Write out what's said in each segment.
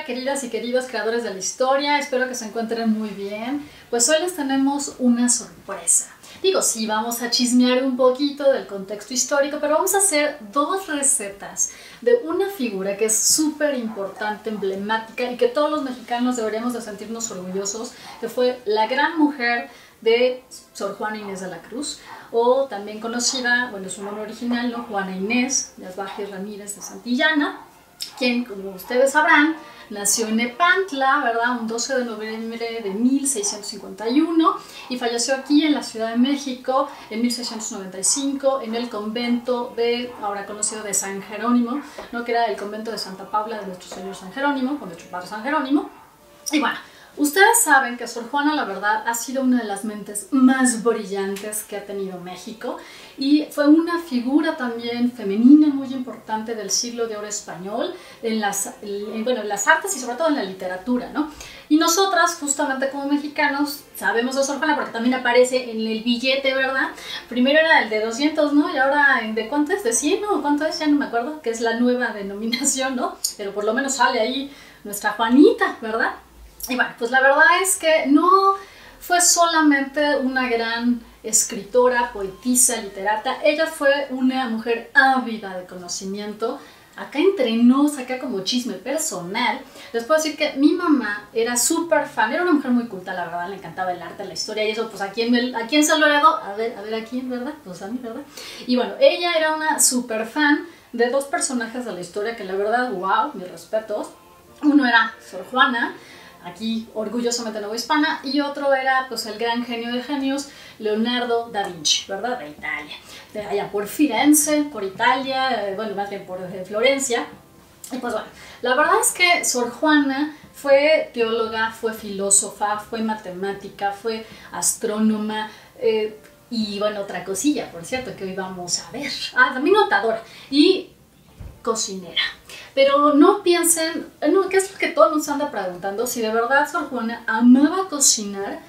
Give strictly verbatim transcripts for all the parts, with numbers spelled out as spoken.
queridas y queridos creadores de la historia, espero que se encuentren muy bien. Pues hoy les tenemos una sorpresa. Digo, sí, vamos a chismear un poquito del contexto histórico, pero vamos a hacer dos recetas de una figura que es súper importante, emblemática y que todos los mexicanos deberíamos de sentirnos orgullosos, que fue la gran mujer de Sor Juana Inés de la Cruz, o también conocida, bueno, su nombre original, ¿no? Juana Inés de Asbaje Ramírez de Santillana, quien, como ustedes sabrán, nació en Nepantla, ¿verdad? Un doce de noviembre de mil seiscientos cincuenta y uno y falleció aquí en la Ciudad de México en mil seiscientos noventa y cinco en el convento de, ahora conocido de San Jerónimo, ¿no? Que era el convento de Santa Paula de nuestro Señor San Jerónimo, con nuestro Padre San Jerónimo. Y bueno, ustedes saben que Sor Juana, la verdad, ha sido una de las mentes más brillantes que ha tenido México y fue una figura también femenina muy importante del siglo de oro español en las, en, bueno, en las artes y sobre todo en la literatura, ¿no? Y nosotras, justamente como mexicanos, sabemos de Sor Juana porque también aparece en el billete, ¿verdad? Primero era el de doscientos, ¿no? Y ahora, ¿de cuánto es? ¿De cien? ¿No? ¿Cuánto es? Ya no me acuerdo, que es la nueva denominación, ¿no? Pero por lo menos sale ahí nuestra Juanita, ¿verdad? Y bueno, pues la verdad es que no fue solamente una gran escritora, poetisa, literata, ella fue una mujer ávida de conocimiento. Acá entre nos, acá como chisme personal, les puedo decir que mi mamá era súper fan, era una mujer muy culta, la verdad, le encantaba el arte, la historia y eso, pues ¿a quién, me, a quién se lo heredó? A ver, a ver, ¿a quién, verdad? Pues a mí, ¿verdad? Y bueno, ella era una súper fan de dos personajes de la historia que la verdad, wow, mis respetos. Uno era Sor Juana, aquí orgullosamente novohispana, y otro era pues el gran genio de genios, Leonardo da Vinci, ¿verdad? De Italia, de allá por Firenze, por Italia, eh, bueno, más bien por eh, Florencia. Y pues bueno, la verdad es que Sor Juana fue teóloga, fue filósofa, fue matemática, fue astrónoma, eh, y bueno, otra cosilla, por cierto, que hoy vamos a ver. Ah, también notadora y cocinera. Pero no piensen, no, ¿qué es lo que todo el mundo se anda preguntando? Si de verdad Sor Juana amaba cocinar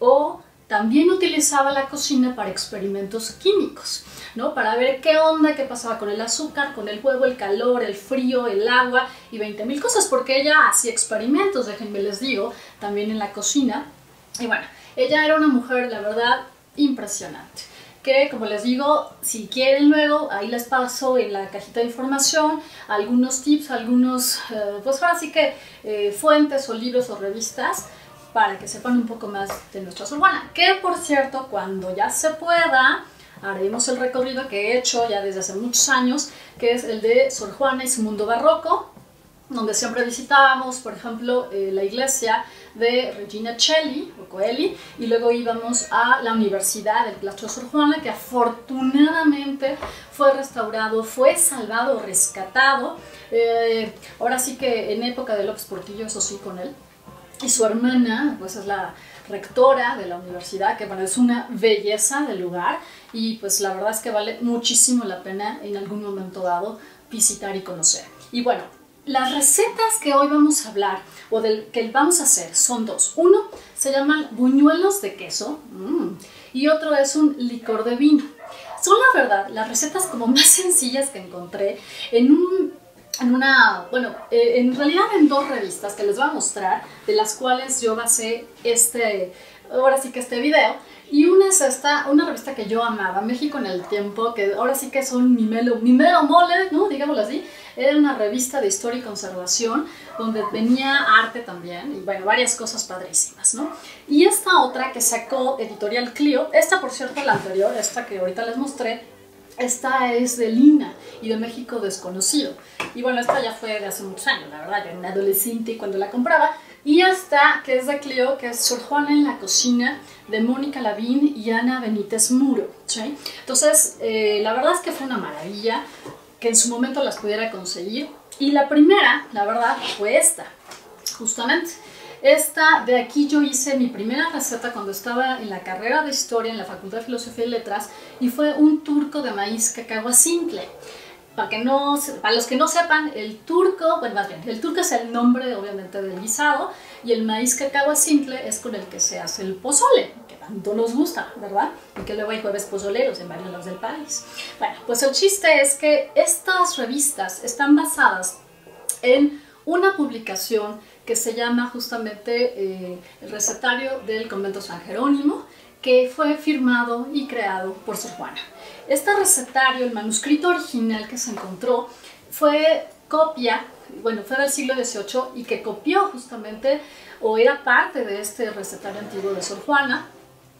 o también utilizaba la cocina para experimentos químicos, ¿no? Para ver qué onda, qué pasaba con el azúcar, con el huevo, el calor, el frío, el agua y veinte mil cosas, porque ella hacía experimentos, déjenme les digo, también en la cocina. Y bueno, ella era una mujer, la verdad, impresionante. Que, como les digo, si quieren luego, ahí les paso en la cajita de información algunos tips, algunos, eh, pues ahora sí que eh, fuentes o libros o revistas para que sepan un poco más de nuestra Sor Juana. Que, por cierto, cuando ya se pueda, haremos el recorrido que he hecho ya desde hace muchos años, que es el de Sor Juana y su mundo barroco, donde siempre visitábamos, por ejemplo, eh, la iglesia de Regina Coeli, o Coeli, y luego íbamos a la Universidad del Claustro de Sor Juana, que afortunadamente fue restaurado, fue salvado, rescatado, eh, ahora sí que en época de López Portillo, eso sí, con él, y su hermana, pues es la rectora de la universidad, que bueno, es una belleza del lugar, y pues la verdad es que vale muchísimo la pena en algún momento dado visitar y conocer. Y bueno, las recetas que hoy vamos a hablar o del que vamos a hacer son dos. Uno se llaman buñuelos de queso mmm, y otro es un licor de vino. Son la verdad las recetas como más sencillas que encontré en un, en una, bueno, eh, en realidad en dos revistas que les voy a mostrar, de las cuales yo basé este, ahora sí que este video. Y una es esta, una revista que yo amaba, México en el Tiempo, que ahora sí que son mi melo, mi melo mole, ¿no? Digámoslo así. Era una revista de historia y conservación, donde venía arte también, y bueno, varias cosas padrísimas, ¿no? Y esta otra que sacó Editorial Clio, esta por cierto, la anterior, esta que ahorita les mostré, esta es de Lina y de México Desconocido. Y bueno, esta ya fue de hace muchos años, la verdad, yo era una adolescente cuando la compraba. Y esta, que es de Clio, que es Sor Juana en la cocina, de Mónica Lavín y Ana Benítez Muro, ¿sí? Entonces, eh, la verdad es que fue una maravilla que en su momento las pudiera conseguir. Y la primera, la verdad, fue esta, justamente. Esta de aquí yo hice mi primera receta cuando estaba en la carrera de Historia en la Facultad de Filosofía y Letras, y fue un turco de maíz cacahuacintle. Para, que no, para los que no sepan, el turco, bueno, más bien, el turco es el nombre obviamente del guisado, y el maíz cacahuacintle es con el que se hace el pozole, que tanto nos gusta, ¿verdad? Y que luego hay jueves pozoleros en varios lados del país. Bueno, pues el chiste es que estas revistas están basadas en una publicación que se llama justamente eh, el recetario del convento San Jerónimo, que fue firmado y creado por Sor Juana. Este recetario, el manuscrito original que se encontró, fue copia, bueno, fue del siglo dieciocho y que copió justamente, o era parte de este recetario antiguo de Sor Juana,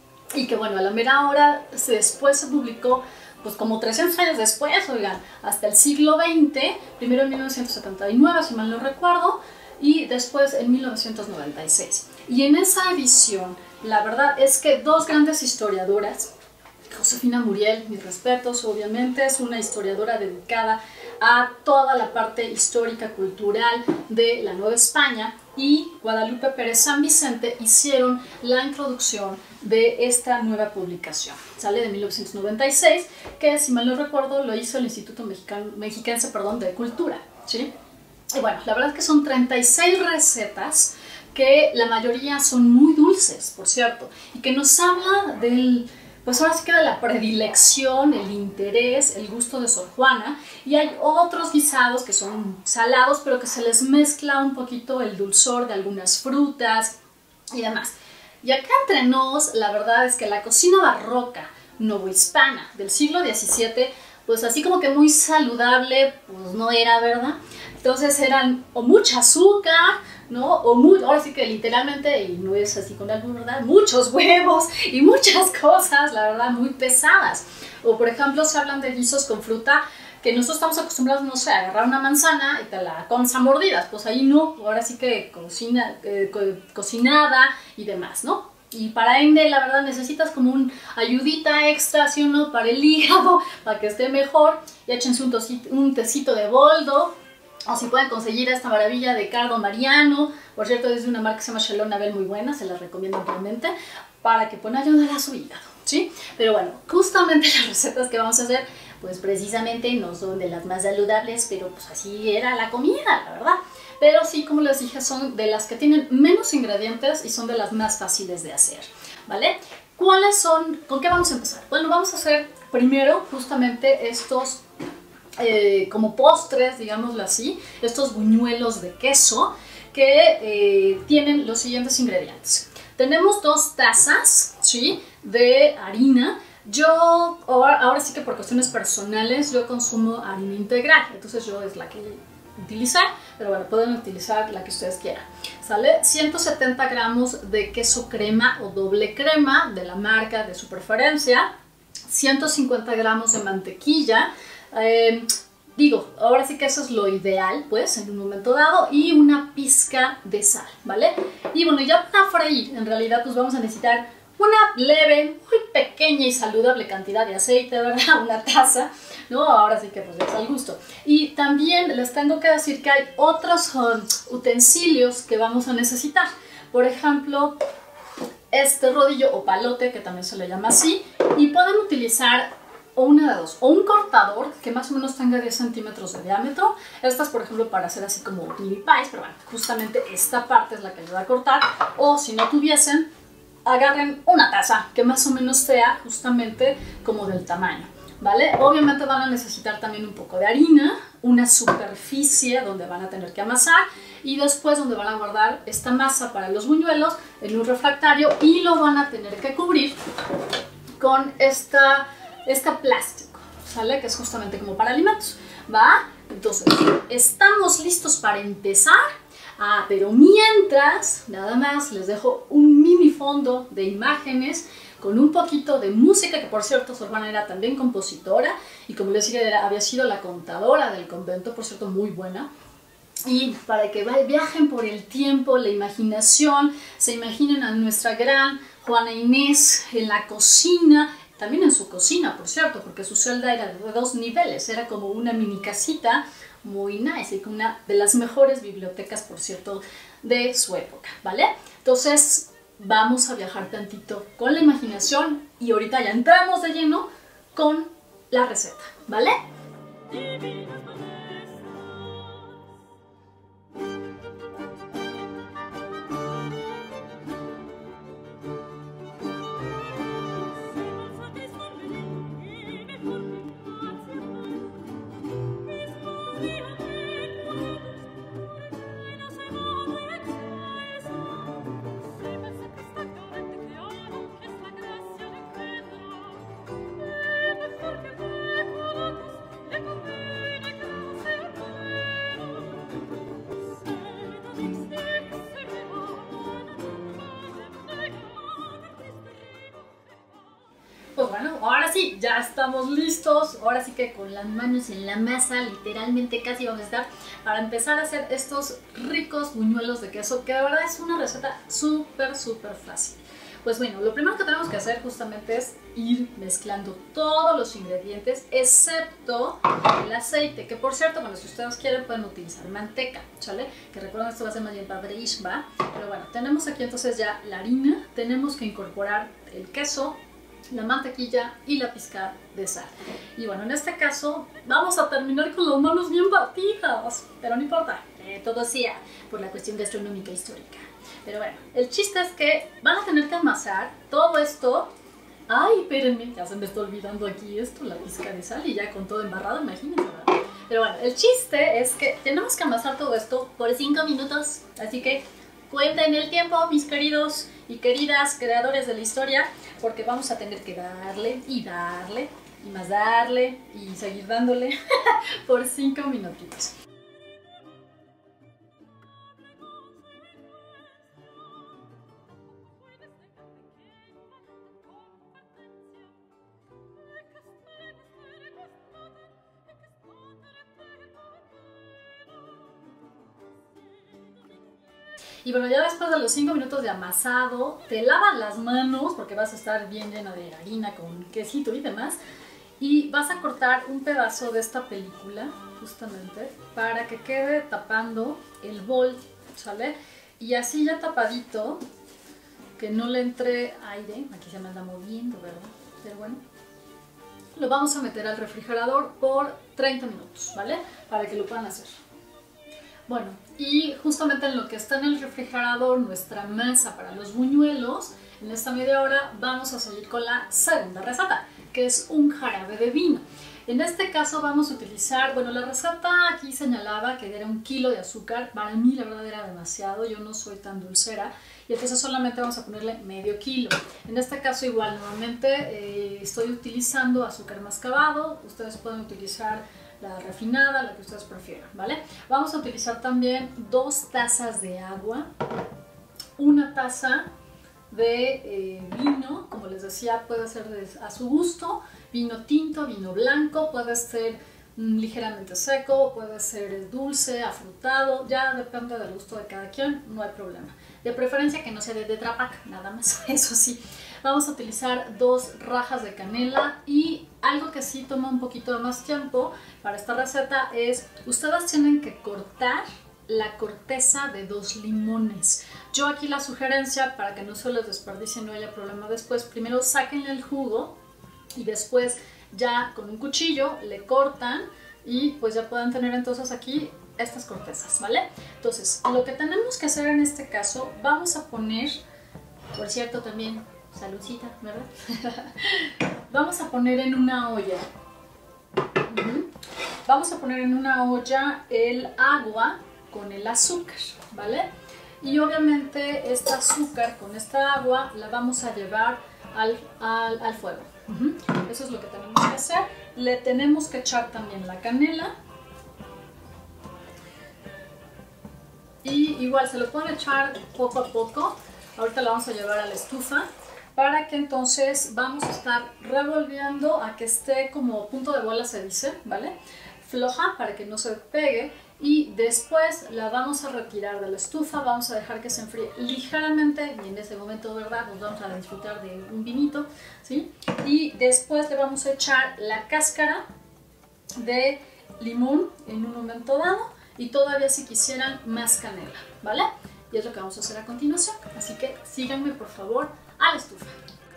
y que bueno, a la mera hora se, después se publicó, pues como trescientos años después, oigan, hasta el siglo veinte, primero en mil novecientos setenta y nueve, si mal no recuerdo, y después en mil novecientos noventa y seis. Y en esa edición, la verdad es que dos grandes historiadoras, Josefina Muriel, mis respetos, obviamente es una historiadora dedicada a toda la parte histórica, cultural de la Nueva España, y Guadalupe Pérez San Vicente hicieron la introducción de esta nueva publicación. Sale de mil novecientos noventa y seis, que si mal no recuerdo lo hizo el Instituto Mexicano, Mexiquense perdón, de Cultura, ¿sí? Y bueno, la verdad es que son treinta y seis recetas, que la mayoría son muy dulces, por cierto, y que nos habla del, pues ahora sí que de la predilección, el interés, el gusto de Sor Juana, y hay otros guisados que son salados, pero que se les mezcla un poquito el dulzor de algunas frutas y demás. Y acá entre nos, la verdad es que la cocina barroca novohispana del siglo diecisiete, pues así como que muy saludable, pues no era, ¿verdad? Entonces eran o mucha azúcar, ¿no? O muy, ahora sí que literalmente, y no es así con albur, ¿verdad? Muchos huevos y muchas cosas, la verdad, muy pesadas. O por ejemplo, se hablan de guisos con fruta que nosotros estamos acostumbrados, no sé, a agarrar una manzana y te la comes a mordidas. Pues ahí no, ahora sí que cocina, eh, co cocinada y demás, ¿no? Y para ende, la verdad, necesitas como un ayudita extra, así uno para el hígado, para que esté mejor. Y échense un, un tecito de boldo, o si pueden conseguir esta maravilla de cardo mariano. Por cierto, es de una marca que se llama Chalon Nabel, muy buena, se la recomiendo ampliamente, para que puedan ayudar a su hígado, ¿sí? Pero bueno, justamente las recetas que vamos a hacer, pues precisamente no son de las más saludables, pero pues así era la comida, la verdad. Pero sí, como les dije, son de las que tienen menos ingredientes y son de las más fáciles de hacer, ¿vale? ¿Cuáles son? ¿Con qué vamos a empezar? Bueno, vamos a hacer primero justamente estos eh, como postres, digámoslo así, estos buñuelos de queso que eh, tienen los siguientes ingredientes. Tenemos dos tazas, ¿sí?, de harina. Yo, ahora, ahora sí que por cuestiones personales, yo consumo harina integral, entonces yo es la que utilizar, pero bueno, pueden utilizar la que ustedes quieran, ¿sale? ciento setenta gramos de queso crema o doble crema de la marca de su preferencia, ciento cincuenta gramos de mantequilla, eh, digo, ahora sí que eso es lo ideal, pues, en un momento dado, y una pizca de sal, ¿vale? Y bueno, ya para freír, en realidad, pues vamos a necesitar una leve, muy pequeña y saludable cantidad de aceite, ¿verdad? Una taza, ¿no? Ahora sí que pues es al gusto. Y también les tengo que decir que hay otros um, utensilios que vamos a necesitar. Por ejemplo, este rodillo o palote, que también se le llama así, y pueden utilizar o una de dos, o un cortador que más o menos tenga diez centímetros de diámetro. Estas, por ejemplo, para hacer así como mini pies, pero bueno, justamente esta parte es la que les va a cortar. O si no tuviesen, agarren una taza que más o menos sea justamente como del tamaño, ¿vale? Obviamente van a necesitar también un poco de harina, una superficie donde van a tener que amasar y después donde van a guardar esta masa para los buñuelos en un refractario y lo van a tener que cubrir con esta, este plástico, ¿sale? Que es justamente como para alimentos, ¿va? Entonces, estamos listos para empezar. Ah, pero mientras, nada más, les dejo un mini fondo de imágenes con un poquito de música, que por cierto, Sor Juana era también compositora, y como les dije, era, había sido la contadora del convento, por cierto, muy buena. Y para que viajen por el tiempo, la imaginación, se imaginen a nuestra gran Juana Inés en la cocina, también en su cocina, por cierto, porque su celda era de dos niveles, era como una mini casita, muy nice, y con una de las mejores bibliotecas, por cierto, de su época, ¿vale? Entonces, vamos a viajar tantito con la imaginación y ahorita ya entramos de lleno con la receta, ¿vale? bueno, ahora sí, ya estamos listos. Ahora sí que con las manos en la masa, literalmente casi vamos a estar para empezar a hacer estos ricos buñuelos de queso, que de verdad es una receta súper, súper fácil. Pues bueno, lo primero que tenemos que hacer justamente es ir mezclando todos los ingredientes, excepto el aceite, que por cierto, bueno, si ustedes quieren pueden utilizar manteca, ¿sale? Que recuerden, esto va a ser más bien para freír, ¿va? Pero bueno, tenemos aquí entonces ya la harina, tenemos que incorporar el queso, la mantequilla y la pizca de sal. Y bueno, en este caso vamos a terminar con las manos bien batidas, pero no importa, eh, todo sea por la cuestión gastronómica histórica. Pero bueno, el chiste es que van a tener que amasar todo esto. Ay, espérenme, ya se me está olvidando aquí esto, la pizca de sal y ya con todo embarrado, imagínense, ¿verdad? Pero bueno, el chiste es que tenemos que amasar todo esto por cinco minutos, así que cuenten el tiempo, mis queridos y queridas creadores de la historia, porque vamos a tener que darle y darle y más darle y seguir dándole por cinco minutitos. Y bueno, ya después de los cinco minutos de amasado, te lavas las manos porque vas a estar bien llena de harina con quesito y demás. Y vas a cortar un pedazo de esta película, justamente, para que quede tapando el bol, ¿sale? Y así ya tapadito, que no le entre aire, aquí se me anda moviendo, ¿verdad? Pero bueno, lo vamos a meter al refrigerador por treinta minutos, ¿vale? Para que lo puedan hacer. Bueno, y justamente en lo que está en el refrigerador, nuestra masa para los buñuelos, en esta media hora vamos a seguir con la segunda receta, que es un jarabe de vino. En este caso vamos a utilizar, bueno, la receta aquí señalaba que era un kilo de azúcar. Para mí la verdad era demasiado, yo no soy tan dulcera, y entonces solamente vamos a ponerle medio kilo. En este caso igual, nuevamente eh, estoy utilizando azúcar mascabado, ustedes pueden utilizar la refinada, la que ustedes prefieran, ¿vale? Vamos a utilizar también dos tazas de agua, una taza de eh, vino, como les decía, puede ser de, a su gusto, vino tinto, vino blanco, puede ser mm, ligeramente seco, puede ser dulce, afrutado, ya depende del gusto de cada quien, no hay problema. De preferencia que no sea de Tetra Pak, nada más, eso sí. Vamos a utilizar dos rajas de canela y algo que sí toma un poquito de más tiempo para esta receta es, ustedes tienen que cortar la corteza de dos limones. Yo aquí la sugerencia, para que no se les desperdicie y no haya problema después, primero sáquenle el jugo y después ya con un cuchillo le cortan y pues ya pueden tener entonces aquí estas cortezas, ¿vale? Entonces, lo que tenemos que hacer en este caso, vamos a poner, por cierto también, saludcita, ¿verdad? Vamos a poner en una olla, uh-huh. Vamos a poner en una olla el agua con el azúcar, ¿vale? Y obviamente este azúcar con esta agua la vamos a llevar al, al, al fuego. Uh-huh. Eso es lo que tenemos que hacer. Le tenemos que echar también la canela. Y igual se lo pueden echar poco a poco. Ahorita la vamos a llevar a la estufa para que entonces vamos a estar revolviendo a que esté como punto de bola, se dice, ¿vale? Floja para que no se pegue. Y después la vamos a retirar de la estufa, vamos a dejar que se enfríe ligeramente y en ese momento, ¿verdad?, nos vamos a disfrutar de un vinito, ¿sí? Y después le vamos a echar la cáscara de limón en un momento dado y todavía si quisieran más canela, ¿vale? Y es lo que vamos a hacer a continuación, así que síganme por favor a la estufa.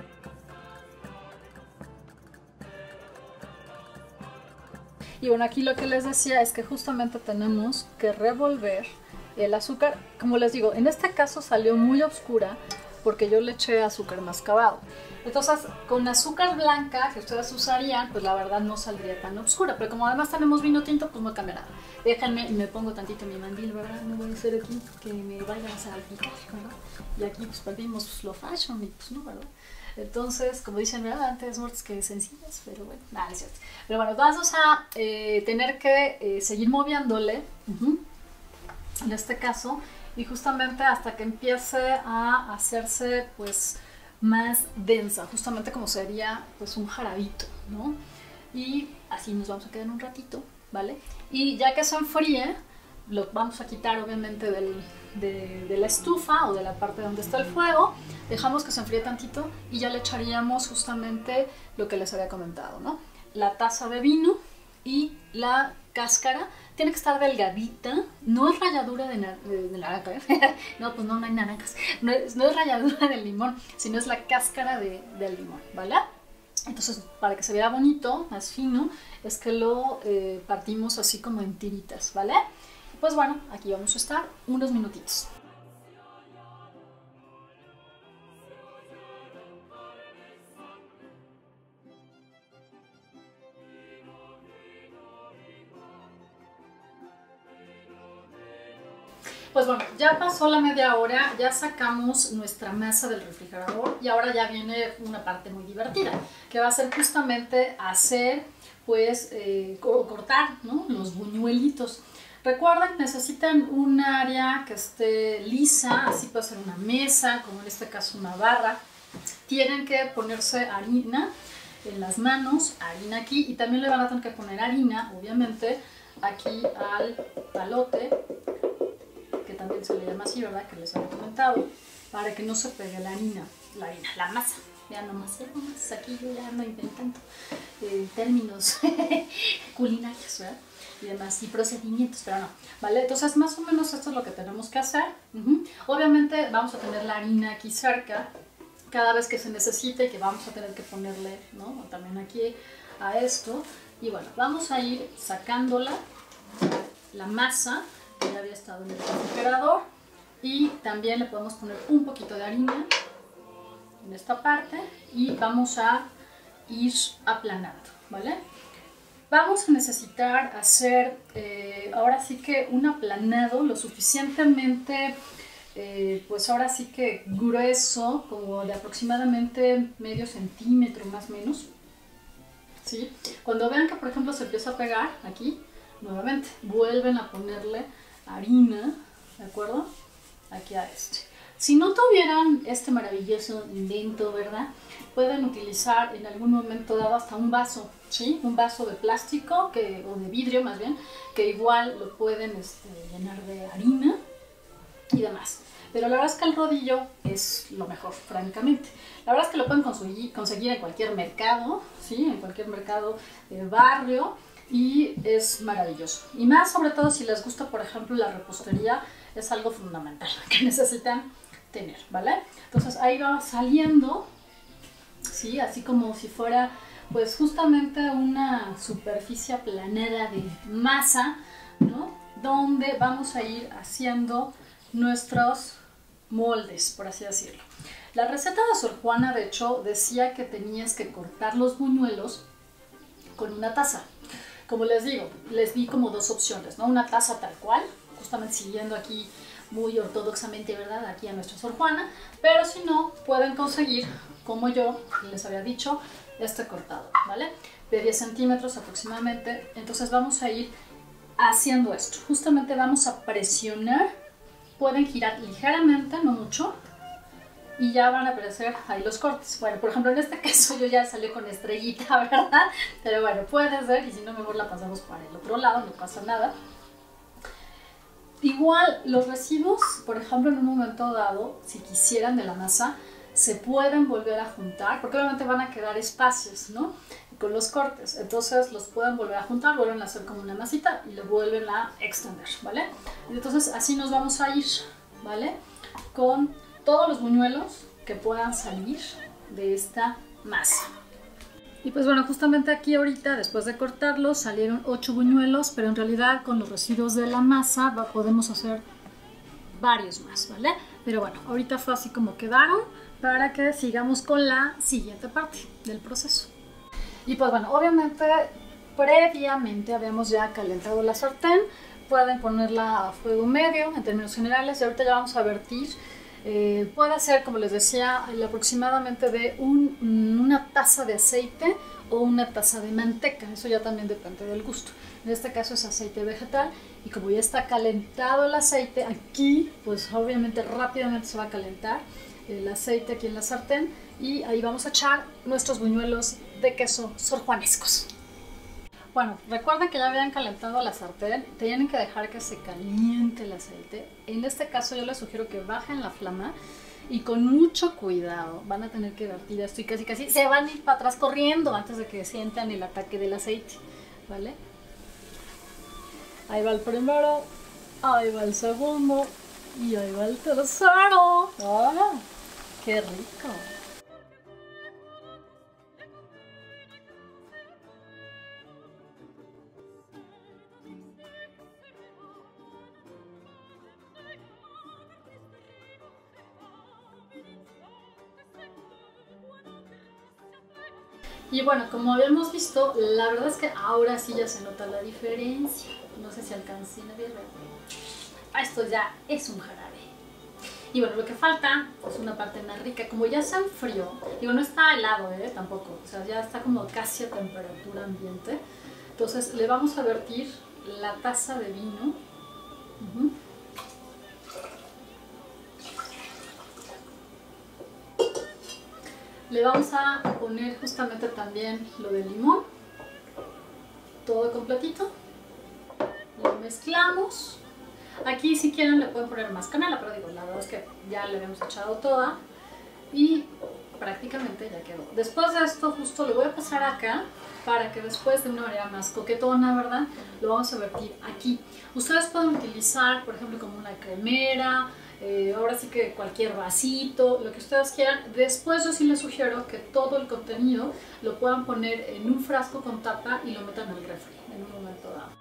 Y bueno, aquí lo que les decía es que justamente tenemos que revolver el azúcar. Como les digo, en este caso salió muy oscura porque yo le eché azúcar mascabado. Entonces, con azúcar blanca que ustedes usarían, pues la verdad no saldría tan oscura. Pero como además tenemos vino tinto, pues no cambia nada. Déjenme y me pongo tantito mi mandil, ¿verdad? No voy a hacer aquí que me vayan a salpicar, ¿verdad? Y aquí pues perdimos slow fashion y pues no, ¿verdad? Entonces, como dicen, ¿verdad? Antes muertos que sencillas, pero bueno, nada, es cierto. Pero bueno, vamos a eh, tener que eh, seguir moviéndole, uh-huh, en este caso, y justamente hasta que empiece a hacerse, pues, más densa, justamente como sería pues un jarabito, ¿no? Y así nos vamos a quedar un ratito, ¿vale? Y ya que se enfríe, lo vamos a quitar obviamente del, de, de la estufa o de la parte donde está el fuego, dejamos que se enfríe tantito y ya le echaríamos justamente lo que les había comentado, ¿no? La taza de vino y la cáscara. Tiene que estar delgadita, no es ralladura de, na de, de naranja, ¿eh? No, pues no, no hay naranjas, no es, no es ralladura del limón, sino es la cáscara de, del limón, ¿vale? Entonces, para que se vea bonito, más fino, es que lo eh, partimos así como en tiritas, ¿vale? Pues bueno, aquí vamos a estar unos minutitos. Pues bueno, ya pasó la media hora, ya sacamos nuestra masa del refrigerador y ahora ya viene una parte muy divertida, que va a ser justamente hacer, pues, eh, cortar, ¿no?, los buñuelitos. Recuerden, necesitan un área que esté lisa, así puede ser una mesa, como en este caso una barra. Tienen que ponerse harina en las manos, harina aquí, y también le van a tener que poner harina, obviamente, aquí al palote, que también se le llama así, ¿verdad?, que les había comentado, para que no se pegue la harina, la harina, la masa. Ya nomás, ya nomás, aquí yo ya ando inventando eh, términos culinarios, ¿verdad?, y demás, y procedimientos, pero no, ¿vale? Entonces, más o menos esto es lo que tenemos que hacer. Uh-huh. Obviamente vamos a tener la harina aquí cerca, cada vez que se necesite, que vamos a tener que ponerle, ¿no?, también aquí a esto, y bueno, vamos a ir sacándola, la masa, que ya había estado en el refrigerador, y también le podemos poner un poquito de harina en esta parte y vamos a ir aplanando, ¿vale? Vamos a necesitar hacer eh, ahora sí que un aplanado lo suficientemente, eh, pues ahora sí que grueso, como de aproximadamente medio centímetro más o menos, ¿sí? Cuando vean que por ejemplo se empieza a pegar aquí, nuevamente vuelven a ponerle harina, ¿de acuerdo? Aquí a este. Si no tuvieran este maravilloso invento, ¿verdad?, pueden utilizar en algún momento dado hasta un vaso, ¿sí? Un vaso de plástico, que, o de vidrio más bien, que igual lo pueden este, llenar de harina y demás. Pero la verdad es que el rodillo es lo mejor, francamente. La verdad es que lo pueden conseguir, conseguir en cualquier mercado, ¿sí? En cualquier mercado de barrio, y es maravilloso. Y más sobre todo si les gusta, por ejemplo, la repostería, es algo fundamental que necesitan tener, ¿vale? Entonces ahí va saliendo, ¿sí? Así como si fuera pues justamente una superficie aplanada de masa, ¿no?, donde vamos a ir haciendo nuestros moldes, por así decirlo. La receta de Sor Juana, de hecho, decía que tenías que cortar los buñuelos con una taza. Como les digo, les di como dos opciones, ¿no? Una taza tal cual, justamente siguiendo aquí muy ortodoxamente, ¿verdad?, aquí a nuestra Sor Juana, pero si no, pueden conseguir, como yo les había dicho, este cortado, ¿vale?, de diez centímetros aproximadamente. Entonces vamos a ir haciendo esto, justamente vamos a presionar, pueden girar ligeramente, no mucho, y ya van a aparecer ahí los cortes. Bueno, por ejemplo, en este caso yo ya salí con estrellita, ¿verdad?, pero bueno, puede ser, y si no, mejor la pasamos para el otro lado, no pasa nada. Igual, los residuos, por ejemplo, en un momento dado, si quisieran de la masa, se pueden volver a juntar, porque obviamente van a quedar espacios, ¿no?, con los cortes. Entonces los pueden volver a juntar, vuelven a hacer como una masita y lo vuelven a extender, ¿vale? Entonces así nos vamos a ir, ¿vale?, con todos los buñuelos que puedan salir de esta masa. Y pues bueno, justamente aquí ahorita, después de cortarlos, salieron ocho buñuelos, pero en realidad con los residuos de la masa va, podemos hacer varios más, ¿vale? Pero bueno, ahorita fue así como quedaron, para que sigamos con la siguiente parte del proceso. Y pues bueno, obviamente previamente habíamos ya calentado la sartén, pueden ponerla a fuego medio en términos generales, y ahorita ya vamos a vertir. Eh, puede ser, como les decía, aproximadamente de un, una taza de aceite o una taza de manteca, eso ya también depende del gusto. En este caso es aceite vegetal, y como ya está calentado el aceite, aquí pues obviamente rápidamente se va a calentar el aceite aquí en la sartén y ahí vamos a echar nuestros buñuelos de queso sorjuanescos. Bueno, recuerden que ya habían calentado la sartén, tienen que dejar que se caliente el aceite. En este caso yo les sugiero que bajen la flama y con mucho cuidado van a tener que vertir esto y casi casi se van a ir para atrás corriendo antes de que sientan el ataque del aceite, ¿vale? Ahí va el primero, ahí va el segundo y ahí va el tercero. ¡Ah! ¡Qué rico! Y bueno, como habíamos visto, la verdad es que ahora sí ya se nota la diferencia. No sé si alcancen a ver. Esto ya es un jarabe. Y bueno, lo que falta es una parte más rica. Como ya se enfrió, digo, no está helado, ¿eh? Tampoco. O sea, ya está como casi a temperatura ambiente. Entonces le vamos a vertir la taza de vino. Uh-huh. Le vamos a poner justamente también lo del limón, todo completito, lo mezclamos. Aquí si quieren le pueden poner más canela, pero digo, la verdad es que ya le habíamos echado toda y prácticamente ya quedó. Después de esto justo lo voy a pasar acá para que después de una manera más coquetona, ¿verdad? Lo vamos a vertir aquí. Ustedes pueden utilizar, por ejemplo, como una cremera, Eh, ahora sí que cualquier vasito, lo que ustedes quieran. Después yo sí les sugiero que todo el contenido lo puedan poner en un frasco con tapa y lo metan al refri en un momento dado.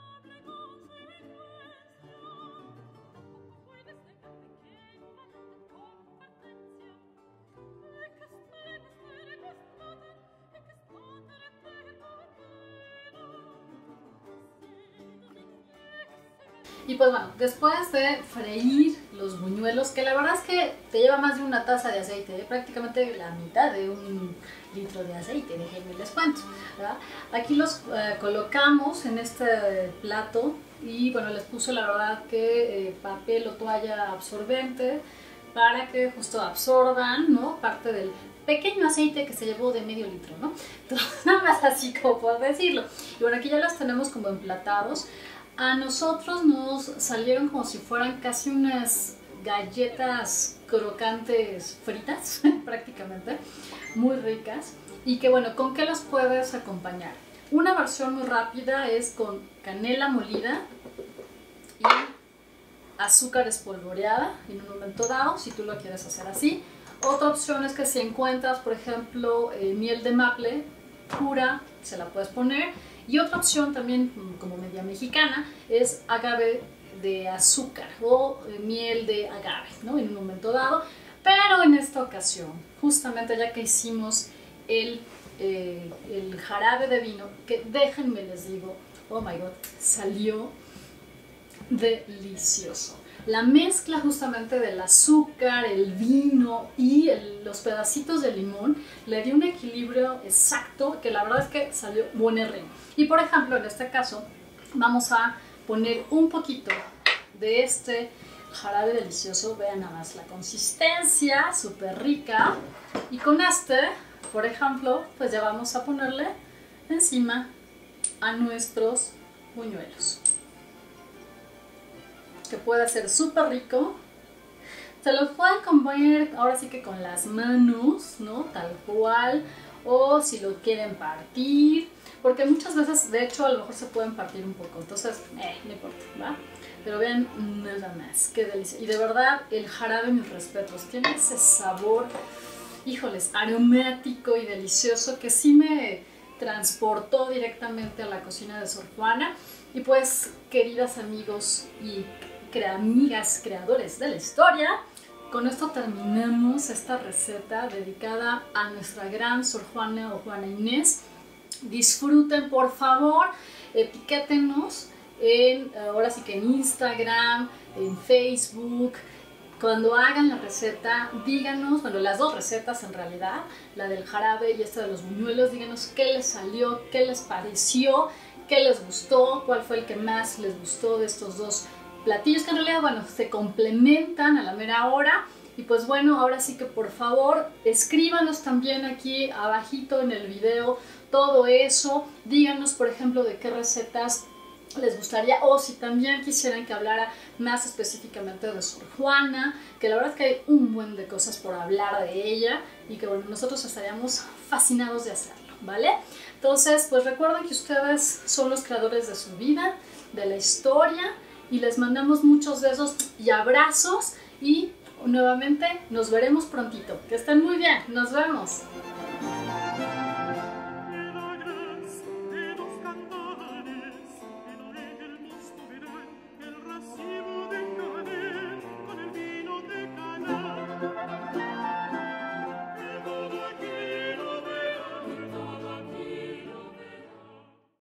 Y pues bueno, después de freír los buñuelos, que la verdad es que te lleva más de una taza de aceite, ¿eh? Prácticamente la mitad de un litro de aceite, déjenme les cuento, ¿verdad? Aquí los eh, colocamos en este plato y bueno, les puse la verdad que eh, papel o toalla absorbente para que justo absorban, ¿no? Parte del pequeño aceite que se llevó de medio litro, ¿no? Entonces, nada más así como por decirlo. Y bueno, aquí ya los tenemos como emplatados. A nosotros nos salieron como si fueran casi unas galletas crocantes fritas, prácticamente, muy ricas. Y que bueno, ¿con qué los puedes acompañar? Una versión muy rápida es con canela molida y azúcar espolvoreada en un momento dado, si tú lo quieres hacer así. Otra opción es que si encuentras, por ejemplo, eh, miel de maple pura, se la puedes poner. Y otra opción también, como media mexicana, es agave de azúcar o eh, miel de agave, ¿no? En un momento dado. Pero en esta ocasión, justamente ya que hicimos el, eh, el jarabe de vino, que déjenme les digo, oh my god, salió delicioso. La mezcla justamente del azúcar, el vino y el, los pedacitos de limón le dio un equilibrio exacto que la verdad es que salió buenérrimo. Y por ejemplo, en este caso vamos a poner un poquito de este jarabe delicioso. Vean nada más la consistencia, súper rica. Y con este, por ejemplo, pues ya vamos a ponerle encima a nuestros buñuelos, que puede ser súper rico. Se los pueden comer ahora sí que con las manos, ¿no? Tal cual, o si lo quieren partir, porque muchas veces de hecho a lo mejor se pueden partir un poco, entonces eh, no importa, ¿va? Pero vean nada más, qué delicia. Y de verdad el jarabe, mis respetos, tiene ese sabor, híjoles, aromático y delicioso que sí me transportó directamente a la cocina de Sor Juana. Y pues, queridas amigos y crea amigas, creadores de la historia, con esto terminamos esta receta dedicada a nuestra gran Sor Juana o Juana Inés. Disfruten, por favor, etiquétenos en, ahora sí que en Instagram, en Facebook. Cuando hagan la receta, díganos, bueno, las dos recetas en realidad, la del jarabe y esta de los buñuelos, díganos qué les salió, qué les pareció, qué les gustó, cuál fue el que más les gustó de estos dos platillos, que en realidad, bueno, se complementan a la mera hora. Y pues bueno, ahora sí que por favor escríbanos también aquí abajito en el video todo eso. Díganos por ejemplo de qué recetas les gustaría, o si también quisieran que hablara más específicamente de Sor Juana, que la verdad es que hay un buen de cosas por hablar de ella y que bueno, nosotros estaríamos fascinados de hacerlo, ¿vale? Entonces pues recuerden que ustedes son los creadores de su vida, de la historia, y les mandamos muchos besos y abrazos y nuevamente nos veremos prontito. Que estén muy bien, nos vemos.